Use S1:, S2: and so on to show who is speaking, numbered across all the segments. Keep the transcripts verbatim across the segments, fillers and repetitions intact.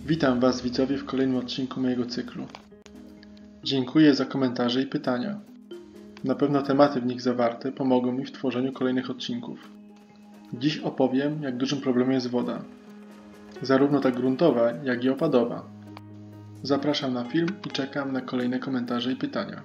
S1: Witam Was, widzowie, w kolejnym odcinku mojego cyklu. Dziękuję za komentarze i pytania. Na pewno tematy w nich zawarte pomogą mi w tworzeniu kolejnych odcinków. Dziś opowiem, jak dużym problemem jest woda. Zarówno ta gruntowa, jak i opadowa. Zapraszam na film i czekam na kolejne komentarze i pytania.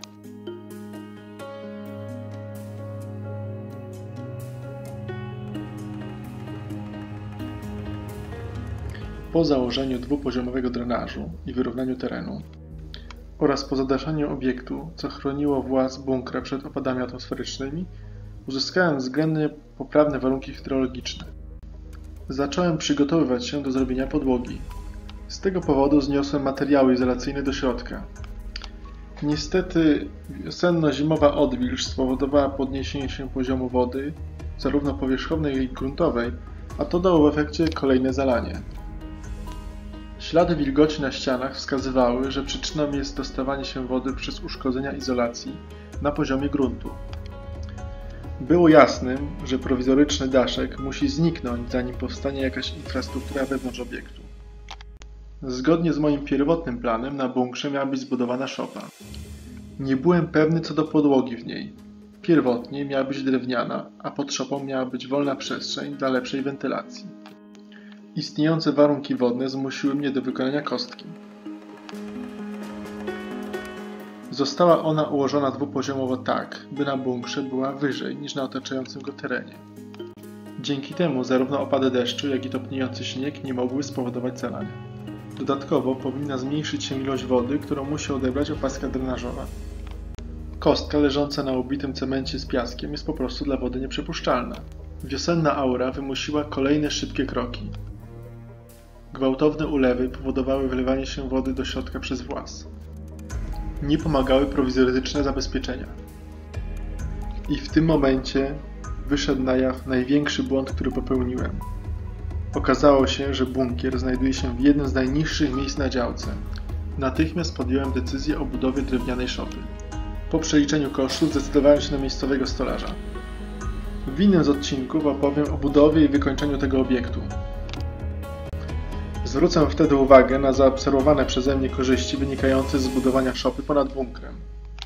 S1: Po założeniu dwupoziomowego drenażu i wyrównaniu terenu oraz po zadaszaniu obiektu, co chroniło włas bunkra przed opadami atmosferycznymi, uzyskałem względnie poprawne warunki hydrologiczne. Zacząłem przygotowywać się do zrobienia podłogi. Z tego powodu zniosłem materiały izolacyjne do środka. Niestety wiosenno-zimowa odwilż spowodowała podniesienie się poziomu wody, zarówno powierzchownej, jak i gruntowej, a to dało w efekcie kolejne zalanie. Ślady wilgoci na ścianach wskazywały, że przyczyną jest dostawanie się wody przez uszkodzenia izolacji na poziomie gruntu. Było jasnym, że prowizoryczny daszek musi zniknąć, zanim powstanie jakaś infrastruktura wewnątrz obiektu. Zgodnie z moim pierwotnym planem na bunkrze miała być zbudowana szopa. Nie byłem pewny co do podłogi w niej. Pierwotnie miała być drewniana, a pod szopą miała być wolna przestrzeń dla lepszej wentylacji. Istniejące warunki wodne zmusiły mnie do wykonania kostki. Została ona ułożona dwupoziomowo tak, by na bunkrze była wyżej niż na otaczającym go terenie. Dzięki temu zarówno opady deszczu, jak i topniejący śnieg nie mogły spowodować zalania. Dodatkowo powinna zmniejszyć się ilość wody, którą musi odebrać opaska drenażowa. Kostka leżąca na ubitym cemencie z piaskiem jest po prostu dla wody nieprzepuszczalna. Wiosenna aura wymusiła kolejne szybkie kroki. Gwałtowne ulewy powodowały wylewanie się wody do środka przez włas. Nie pomagały prowizoryczne zabezpieczenia. I w tym momencie wyszedł na jaw największy błąd, który popełniłem. Okazało się, że bunkier znajduje się w jednym z najniższych miejsc na działce. Natychmiast podjąłem decyzję o budowie drewnianej szopy. Po przeliczeniu kosztów zdecydowałem się na miejscowego stolarza. W innym z odcinków opowiem o budowie i wykończeniu tego obiektu. Zwrócę wtedy uwagę na zaobserwowane przeze mnie korzyści wynikające z zbudowania szopy ponad bunkrem.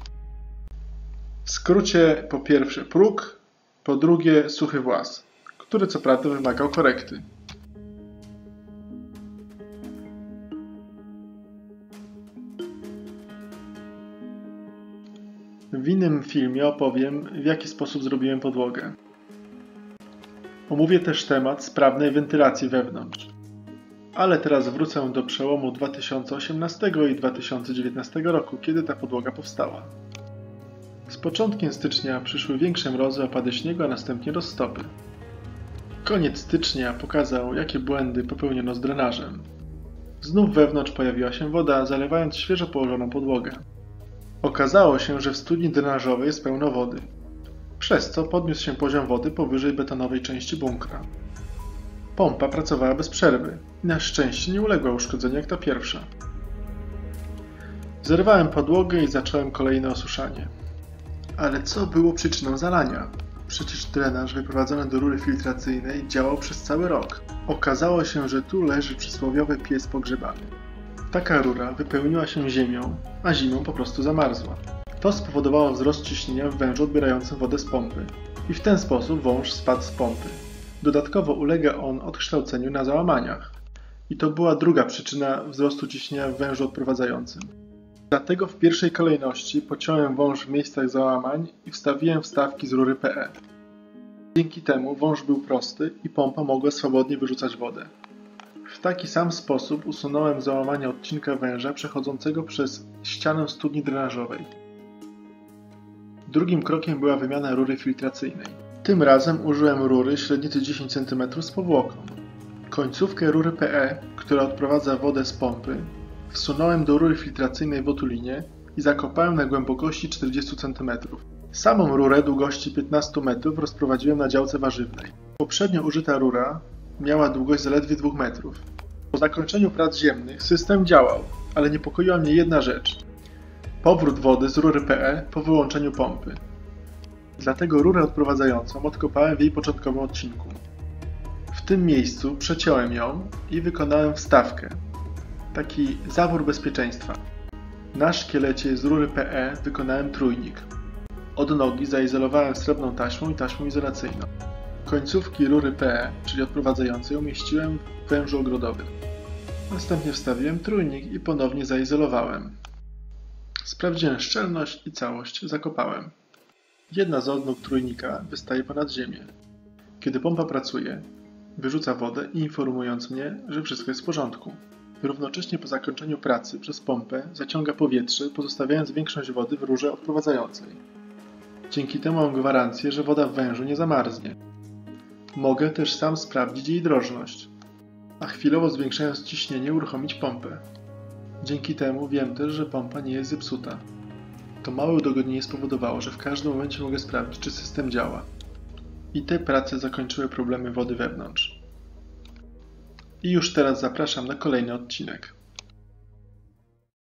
S1: W skrócie, po pierwsze próg, po drugie suchy włas, który co prawda wymagał korekty. W innym filmie opowiem, w jaki sposób zrobiłem podłogę. Omówię też temat sprawnej wentylacji wewnątrz. Ale teraz wrócę do przełomu dwa tysiące osiemnastego i dwa tysiące dziewiętnastego roku, kiedy ta podłoga powstała. Z początkiem stycznia przyszły większe mrozy, opady śniegu, a następnie roztopy. Koniec stycznia pokazał, jakie błędy popełniono z drenażem. Znów wewnątrz pojawiła się woda, zalewając świeżo położoną podłogę. Okazało się, że w studni drenażowej jest pełno wody, przez co podniósł się poziom wody powyżej betonowej części bunkra. Pompa pracowała bez przerwy i na szczęście nie uległa uszkodzeniu jak ta pierwsza. Zerwałem podłogę i zacząłem kolejne osuszanie. Ale co było przyczyną zalania? Przecież drenaż wyprowadzony do rury filtracyjnej działał przez cały rok. Okazało się, że tu leży przysłowiowy pies pogrzebany. Taka rura wypełniła się ziemią, a zimą po prostu zamarzła. To spowodowało wzrost ciśnienia w wężu odbierającym wodę z pompy i w ten sposób wąż spadł z pompy. Dodatkowo ulega on odkształceniu na załamaniach. I to była druga przyczyna wzrostu ciśnienia w wężu odprowadzającym. Dlatego w pierwszej kolejności pociąłem wąż w miejscach załamań i wstawiłem wstawki z rury P E. Dzięki temu wąż był prosty i pompa mogła swobodnie wyrzucać wodę. W taki sam sposób usunąłem załamanie odcinka węża przechodzącego przez ścianę studni drenażowej. Drugim krokiem była wymiana rury filtracyjnej. Tym razem użyłem rury średnicy dziesięć centymetrów z powłoką. Końcówkę rury P E, która odprowadza wodę z pompy, wsunąłem do rury filtracyjnej w otulinie i zakopałem na głębokości czterdzieści centymetrów. Samą rurę długości piętnaście metrów rozprowadziłem na działce warzywnej. Poprzednio użyta rura miała długość zaledwie dwóch metrów. Po zakończeniu prac ziemnych system działał, ale niepokoiła mnie jedna rzecz. Powrót wody z rury P E po wyłączeniu pompy. Dlatego rurę odprowadzającą odkopałem w jej początkowym odcinku. W tym miejscu przeciąłem ją i wykonałem wstawkę, taki zawór bezpieczeństwa. Na szkielecie z rury P E wykonałem trójnik. Od nogi zaizolowałem srebrną taśmą i taśmą izolacyjną. Końcówki rury P E, czyli odprowadzającej, umieściłem w wężu ogrodowym. Następnie wstawiłem trójnik i ponownie zaizolowałem. Sprawdziłem szczelność i całość zakopałem. Jedna z odnóg trójnika wystaje ponad ziemię. Kiedy pompa pracuje, wyrzuca wodę informując mnie, że wszystko jest w porządku. Równocześnie po zakończeniu pracy przez pompę zaciąga powietrze, pozostawiając większość wody w rurze odprowadzającej. Dzięki temu mam gwarancję, że woda w wężu nie zamarznie. Mogę też sam sprawdzić jej drożność, a chwilowo zwiększając ciśnienie uruchomić pompę. Dzięki temu wiem też, że pompa nie jest zepsuta. To małe udogodnienie spowodowało, że w każdym momencie mogę sprawdzić, czy system działa. I te prace zakończyły problemy wody wewnątrz. I już teraz zapraszam na kolejny odcinek.